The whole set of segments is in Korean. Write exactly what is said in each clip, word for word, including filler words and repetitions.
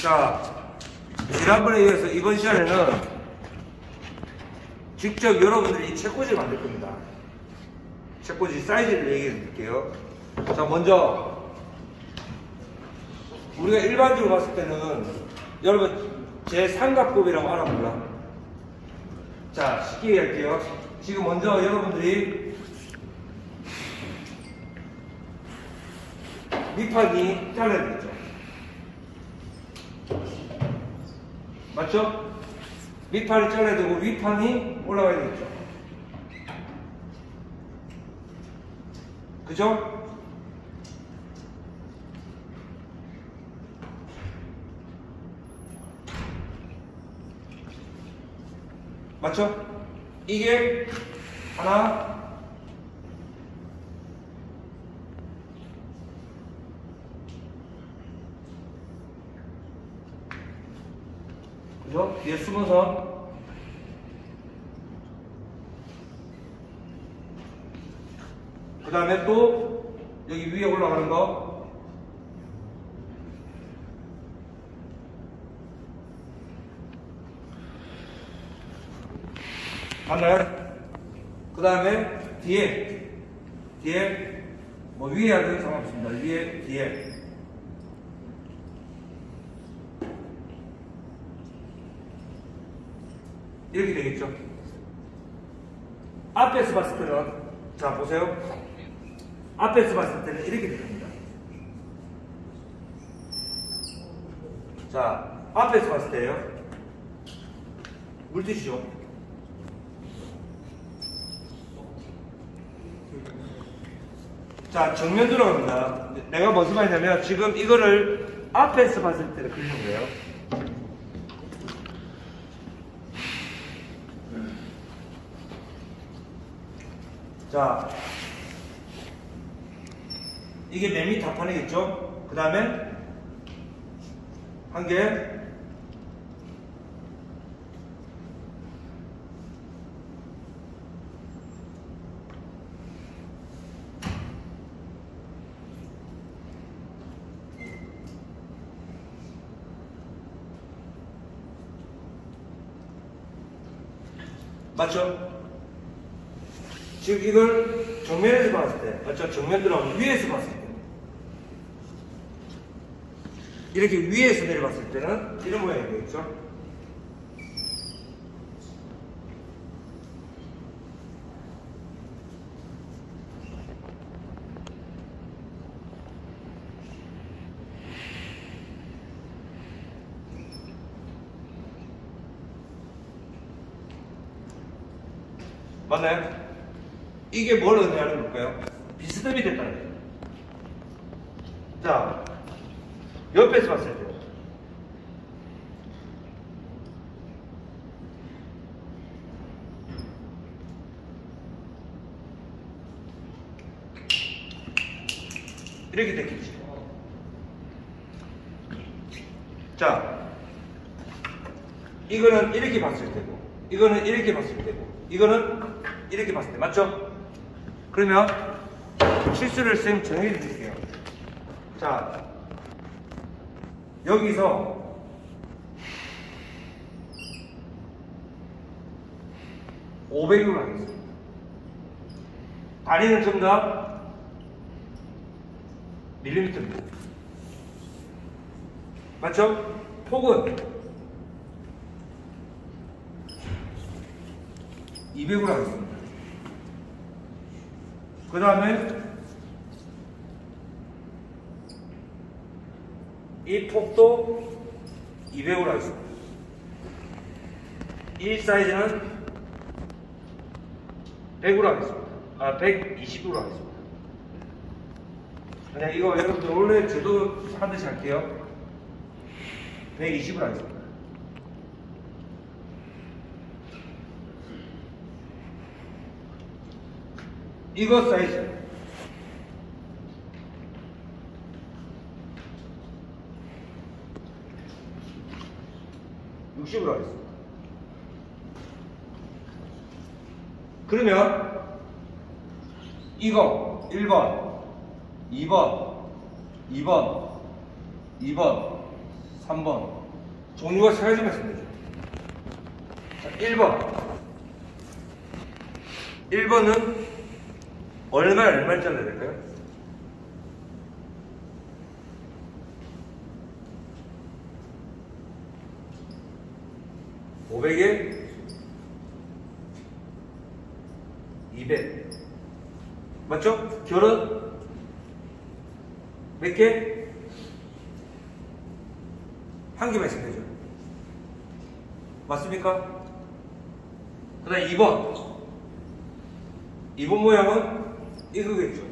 자, 지난번에 이어서 이번 시간에는 직접 여러분들이 이 책꽂이를 만들 겁니다. 책꽂이 사이즈를 얘기해 드릴게요. 자, 먼저 우리가 일반적으로 봤을 때는 여러분 제 삼각법이라고 알아볼라? 자, 쉽게 얘기할게요. 지금 먼저 여러분들이 밑판이 잘라야 되겠죠? 맞죠? 밑판이 잘라야 되고 윗판이 올라가야 되겠죠? 그죠? 맞죠? 이게 하나, 그죠? 뒤에 수문선, 그 다음에 또 여기 위에 올라가는 거, 맞나요? 그 다음에 뒤에 뒤에 뭐 위에 하든 상관없습니다. 위에 뒤에 이렇게 되겠죠. 앞에서 봤을 때는, 자 보세요, 앞에서 봤을 때는 이렇게 됩니다. 자, 앞에서 봤을 때요, 물티슈죠. 자, 정면 들어갑니다. 내가 무슨 말이냐면 지금 이거를 앞에서 봤을 때를 그리는 거예요. 자, 이게 매미 답판이겠죠? 그 다음에 한 개, 맞죠? 지금 이걸 정면에서 봤을 때, 맞죠? 정면 들어가면 위에서 봤을 때, 이렇게 위에서 내려봤을 때는 이런 모양이 되겠죠? 맞나요? 이게 뭘 의미하는 걸까요? 비스듬히 됐다는 거예요. 자, 옆에서 봤을 때 이렇게 됐겠지. 자, 이거는 이렇게 봤을 때고, 이거는 이렇게 봤을 때고, 이거는 이렇게 봤을 때, 맞죠? 그러면 실수를 쌤 정해 드릴게요. 자, 여기서 오백으로 하겠습니다. 다리는 전부 다 밀리미터입니다. 맞죠? 폭은 이백으로 하겠습니다. 그 다음에 이 폭도 이백으로 하겠습니다. 이 사이즈는 백으로 하겠습니다. 아, 백이십으로 하겠습니다. 그냥 이거 여러분들 원래 저도 하듯이 할게요. 백이십으로 하겠습니다. 이거 사이즈 육십으로 하겠습니다. 그러면 이거 일 번, 이 번, 이 번, 이 번, 삼 번. 종류가 세 가지만 있으면 되죠. 자, 일 번. 일 번은 얼마, 얼마를 잘라야 될까요? 오백에 이백. 맞죠? 결은 몇 개? 한 개만 있으면 되죠. 맞습니까? 그 다음 이 번. 이 번 모양은 이거겠죠.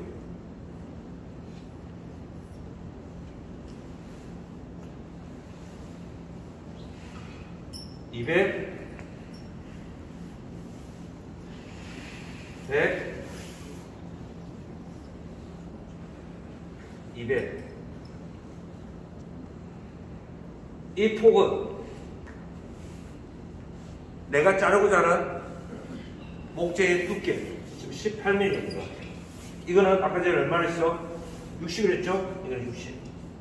이백, 백, 이백. 이 폭은 내가 자르고자 하는 목재의 두께, 지금 십팔 밀리미터입니다. 이거는 아까 전에 얼마를 했어? 육십을 했죠? 이거는 육십.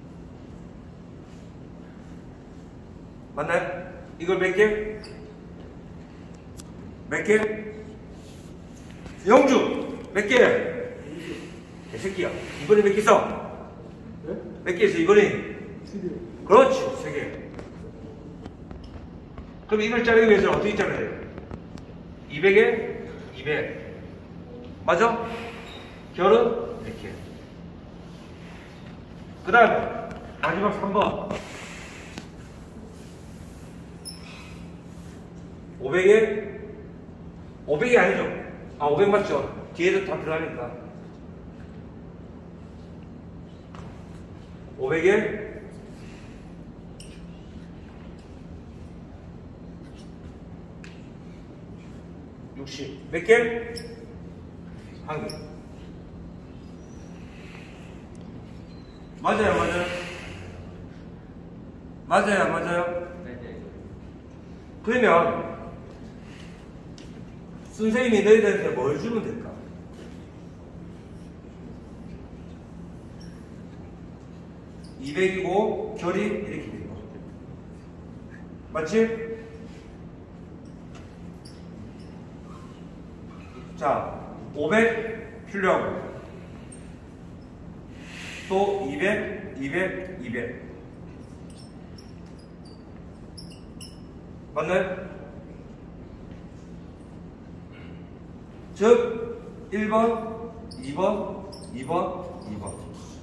맞나요? 이걸 몇 개? 몇 개? 영주! 몇 개? 개새끼야. 이번에 몇 개 써? 네? 몇 개 있어, 이번에? 세 개. 그렇지, 세 개. 그럼 이걸 자르기 위해서 어떻게 자르야 돼요? 이백에 이백. 맞아? 결은 이렇게. 그 다음에 마지막 삼 번. 오백에 오백이 아니죠? 아, 오백 맞죠? 뒤에도 다 들어가니까. 오백에 육십. 몇 개? 한 개. 맞아요, 맞아요? 맞아요, 맞아요? 네. 그러면 선생님이 너희들한테 뭘 주면 될까? 이백이고 결이 이렇게 되고. 맞지? 자, 오백 필요하고 또 이백, 이백, 이백. 맞나요? 즉 일 번, 이 번, 이 번, 이 번.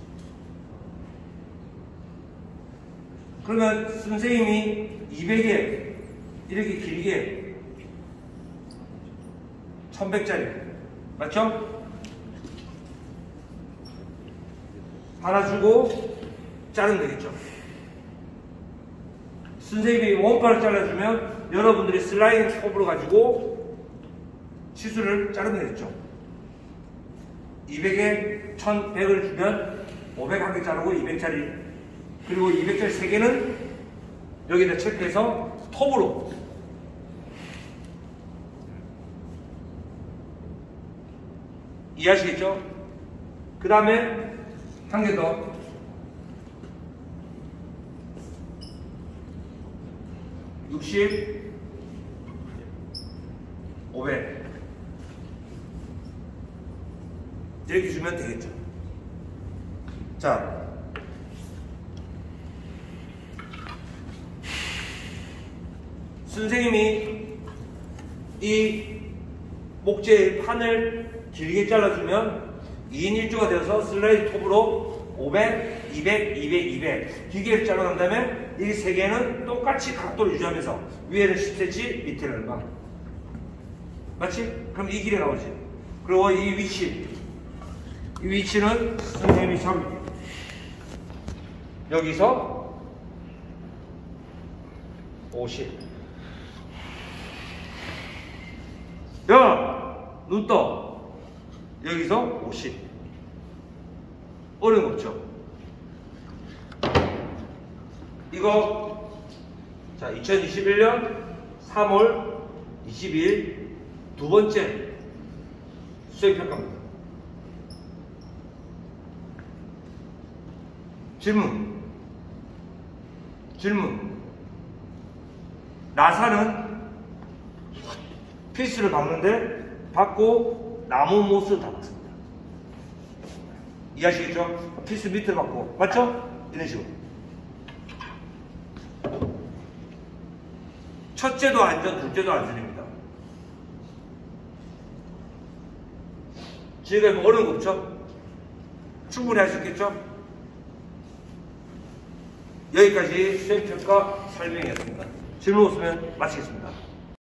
그러면 선생님이 이백에 이렇게 길게 천백짜리 맞죠? 하나 주고 자르면 되겠죠. 선생님이 원판을 잘라주면 여러분들이 슬라이딩 톱으로 가지고 치수를 자르면 되겠죠. 이백에 천백을 주면 오백 한 개 자르고 이백짜리, 그리고 이백짜리 세 개는 여기다 체크해서 톱으로. 이해하시겠죠? 그 다음에 한 개 더. 육십, 오백. 이렇게 주면 되겠죠. 자, 선생님이 이 목재의 판을 길게 잘라주면 이 인 일 조가 되어서 슬라이드 톱으로 오백, 이백, 이백, 이백 기계를 잘라난 다음에 이 세 개는 똑같이 각도를 유지하면서 위에는 십 센티미터, 밑에는 얼마? 맞지? 그럼 이 길이 나오지. 그리고 이 위치, 이 위치는 선생님이 잡을게요. 여기서 오십. 야! 눈 떠. 여기서 오십. 어려운 거 없죠? 이거, 자, 이천이십일 년 삼월 이십일 두 번째 수행평가입니다. 질문. 질문. 질문. 나사는 피스를 박는데 박고 나무 못을 다 박습니다. 이해하시겠죠? 피스 밑을 박고. 맞죠? 이런 식으로. 첫째도 안전, 둘째도 안전입니다. 지금 어려운 거 없죠? 충분히 할 수 있겠죠? 여기까지 수행평가 설명이었습니다. 질문 없으면 마치겠습니다.